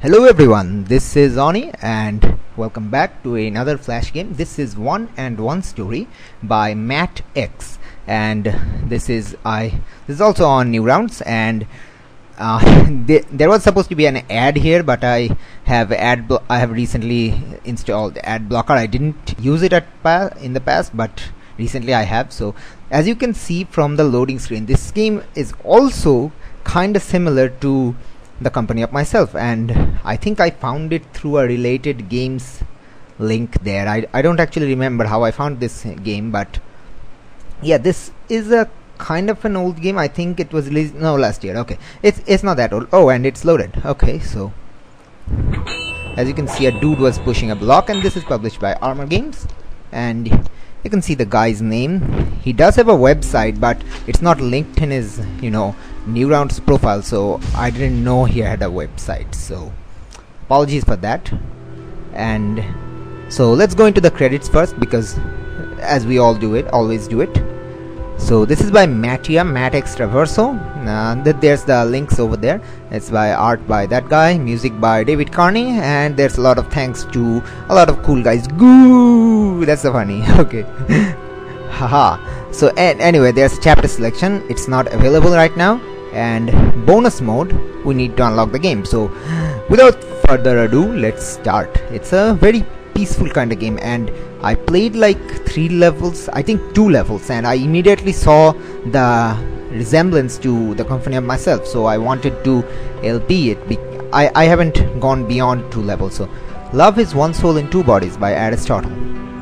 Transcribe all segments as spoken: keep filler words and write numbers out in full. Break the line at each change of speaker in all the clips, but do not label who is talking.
Hello everyone, this is Ani and welcome back to another Flash game. This is One and One Story by MaTX, and this is I. This is also on New Rounds, and uh, th there was supposed to be an ad here, but I have ad. I have recently installed ad blocker. I didn't use it at pa in the past, but recently I have. So as you can see from the loading screen, this game is also kind of similar to The Company of Myself, and I think I found it through a related games link there. I, I don't actually remember how I found this game, but yeah, this is a kind of an old game. I think it was released no last year. Okay, it's it's not that old. Oh, and it's loaded. Okay, so as you can see, a dude was pushing a block, and this is published by Armor Games, and you can see the guy's name. He does have a website, but it's not linked in his, you know, New Rounds profile, so I didn't know he had a website, so apologies for that. And so let's go into the credits first, because as we all do it, always do it. So this is by Mattia, MaTX Traverso. Uh, th there's the links over there. It's by art by that guy, music by David Carney, and there's a lot of thanks to a lot of cool guys. Goo! That's so funny. Okay. Haha. So and anyway, there's chapter selection. It's not available right now. And bonus mode, we need to unlock the game. So without further ado, let's start. It's a very peaceful kind of game, and I played like three levels, I think two levels, and I immediately saw the resemblance to The Company of Myself, so I wanted to L P it. Be I, I haven't gone beyond two levels. So Love is One Soul in Two Bodies by Aristotle.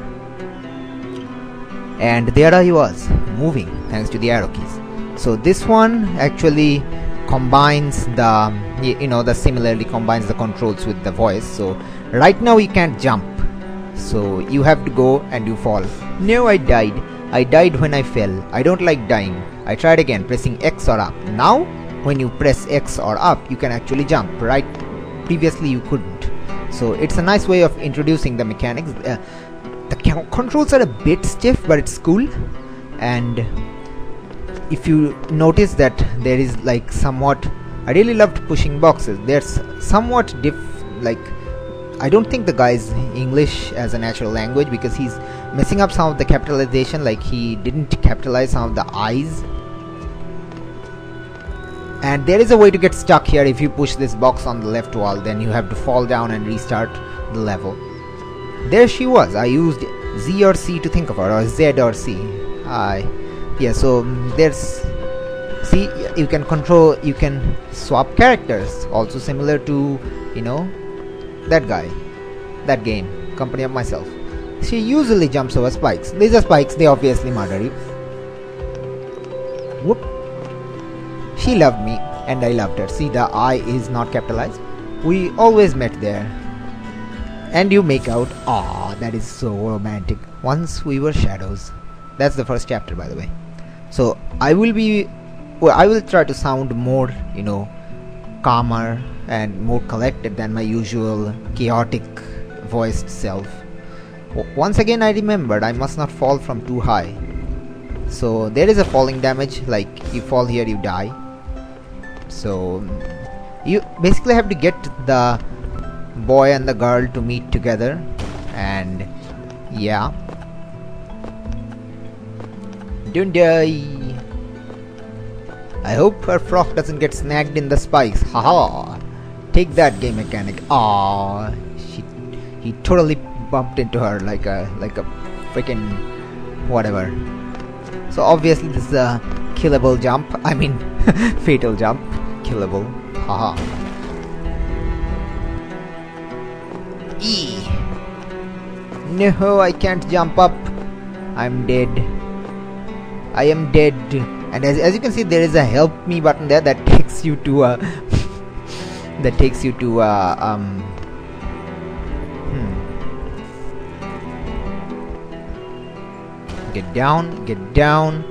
And there I was, moving thanks to the arrow keys. So this one actually combines the, you know, the similarly combines the controls with the voice. So right now you can't jump, so you have to go and you fall. No, I died. I died when I fell. I don't like dying. I tried again, pressing X or up. Now when you press X or up, you can actually jump, right? Previously you couldn't. So it's a nice way of introducing the mechanics. Uh, the controls are a bit stiff, but it's cool. And if you notice that there is like somewhat, I really loved pushing boxes. There's somewhat diff, like I don't think the guy's English as a natural language, because he's messing up some of the capitalization, like he didn't capitalize some of the I's. And there is a way to get stuck here. If you push this box on the left wall, then you have to fall down and restart the level. There she was. I used Z or C to think of her, or Z or C. I yeah, so um, there's, see, you can control, you can swap characters, also similar to, you know, that guy, that game, Company of Myself. She usually jumps over spikes. These are spikes, they obviously murder you. Whoop. She loved me and I loved her. See, the I is not capitalized. We always met there. And you make out. Aww, that is so romantic. Once we were shadows. That's the first chapter, by the way. So I will be, well, I will try to sound more, you know, calmer and more collected than my usual chaotic voiced self. W once again I remembered I must not fall from too high. So there is a falling damage, like you fall here you die. So you basically have to get the boy and the girl to meet together, and yeah. Don't die. I hope her frock doesn't get snagged in the spikes. Haha. Take that, game mechanic. Aww. She, he totally bumped into her like a like a freaking whatever. So obviously this is a killable jump. I mean fatal jump. Killable. Haha. E. No, I can't jump up. I'm dead. I am dead. And as, as you can see, there is a help me button there that takes you to a that takes you to a um hmm. Get down, get down,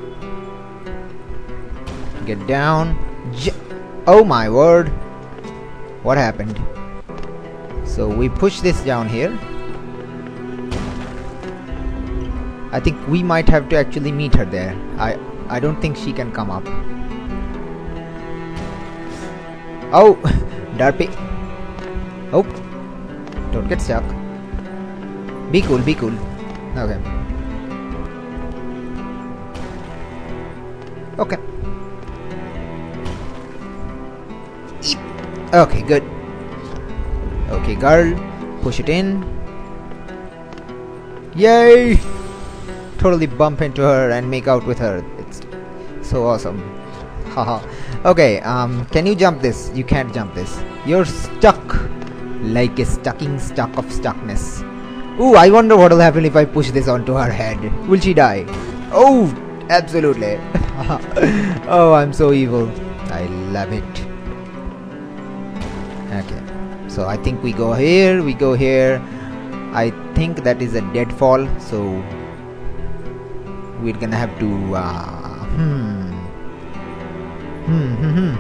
get down. J oh my word, what happened? So we push this down here. I think we might have to actually meet her there. I I don't think she can come up. Oh, Darpy. Oh, don't get stuck. Be cool, be cool. Okay. Okay. Eep. Okay, good. Okay, girl. Push it in. Yay! Totally bump into her and make out with her. It's so awesome. Haha. Okay, um, can you jump this? You can't jump this. You're stuck. Like a stucking stuck of stuckness. Ooh, I wonder what will happen if I push this onto her head. Will she die? Oh, absolutely. Oh, I'm so evil. I love it. Okay. So I think we go here, we go here. I think that is a deadfall, so we're gonna have to uh, hmm. Hmm, hmm, hmm,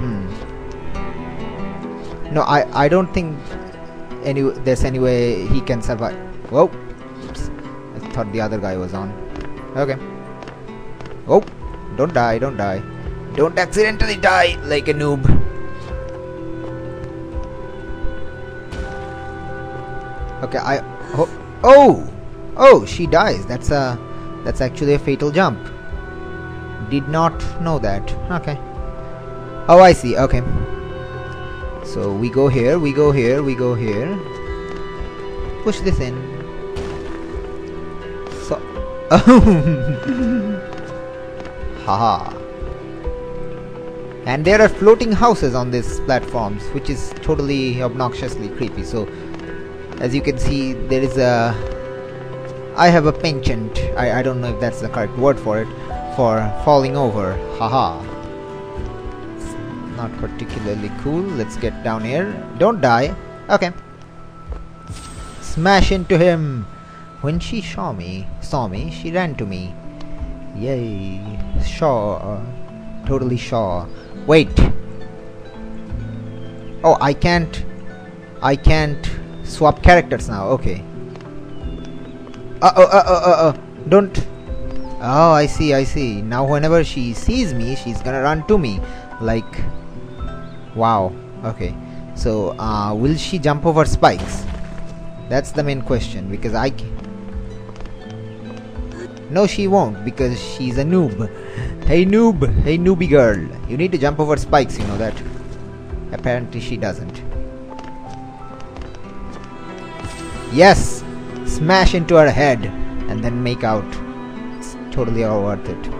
hmm. No, I, I don't think any there's any way he can survive. Whoa. Oops. I thought the other guy was on. Okay. Oh, don't die, don't die. Don't accidentally die like a noob. Okay, I oh oh, oh she dies. That's a that's actually a fatal jump. Did not know that. Okay. Oh, I see. Okay. So we go here, we go here, we go here. Push this in. So haha. And there are floating houses on these platforms, which is totally obnoxiously creepy. So as you can see, there is a I have a penchant. I, I don't know if that's the correct word for it, for falling over. Haha. It's not particularly cool. Let's get down here. Don't die. Okay. Smash into him. When she saw me, saw me, she ran to me. Yay. Sure. Totally sure. Wait. Oh, I can't. I can't swap characters now. Okay. Uh oh, uh oh, uh oh. Don't. Oh, I see, I see. Now, whenever she sees me, she's gonna run to me. Like. Wow. Okay. So, uh, will she jump over spikes? That's the main question. Because I. No, she won't. Because she's a noob. Hey, noob. Hey, newbie girl. You need to jump over spikes, you know that. Apparently, she doesn't. Yes! Smash into her head and then make out. It's totally all worth it.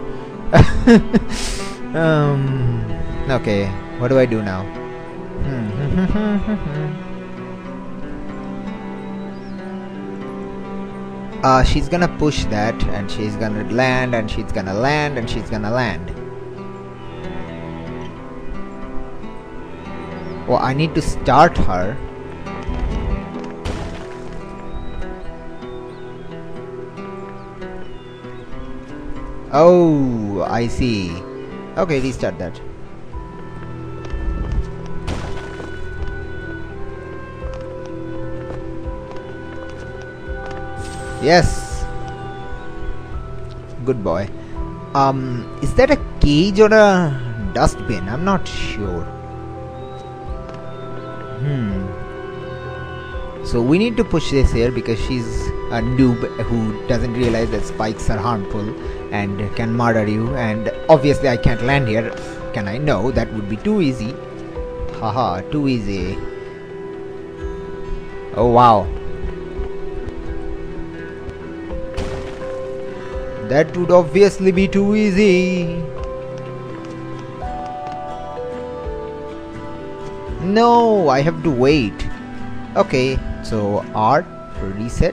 um, okay, what do I do now? uh, she's gonna push that and she's gonna land and she's gonna land and she's gonna land. Oh, I need to start her. Oh, I see. Okay, restart that. Yes. Good boy. Um, is that a cage or a dustbin? I'm not sure. Hmm. So we need to push this here because she's a noob who doesn't realize that spikes are harmful and can murder you, and obviously I can't land here, can I? No, that would be too easy. Haha, too easy. Oh wow. That would obviously be too easy. No, I have to wait. Okay, so R for reset.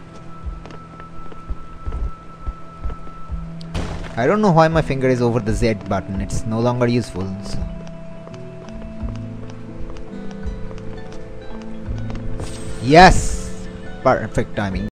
I don't know why my finger is over the Z button. It's no longer useful. So. Yes! Perfect timing.